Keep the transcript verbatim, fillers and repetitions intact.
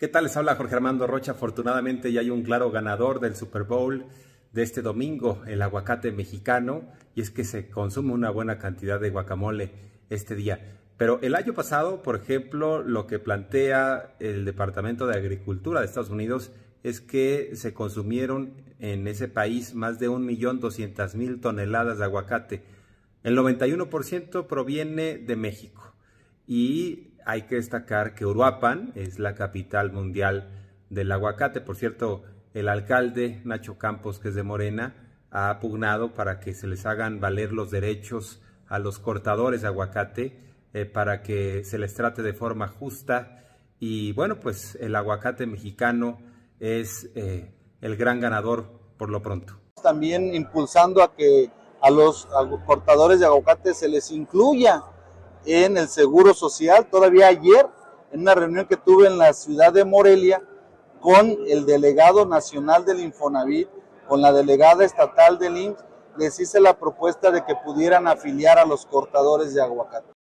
¿Qué tal? Les habla Jorge Armando Rocha. Afortunadamente ya hay un claro ganador del Super Bowl de este domingo, el aguacate mexicano, y es que se consume una buena cantidad de guacamole este día. Pero el año pasado, por ejemplo, lo que plantea el Departamento de Agricultura de Estados Unidos es que se consumieron en ese país más de un millón doscientas mil toneladas de aguacate. El noventa y uno por ciento proviene de México. Y hay que destacar que Uruapan es la capital mundial del aguacate. Por cierto, el alcalde Nacho Campos, que es de Morena, ha pugnado para que se les hagan valer los derechos a los cortadores de aguacate, eh, para que se les trate de forma justa. Y bueno, pues el aguacate mexicano es eh, el gran ganador por lo pronto. También impulsando a que a los cortadores de aguacate se les incluya en el seguro social. Todavía ayer, en una reunión que tuve en la ciudad de Morelia, con el delegado nacional del Infonavit, con la delegada estatal del I M S S, les hice la propuesta de que pudieran afiliar a los cortadores de aguacate.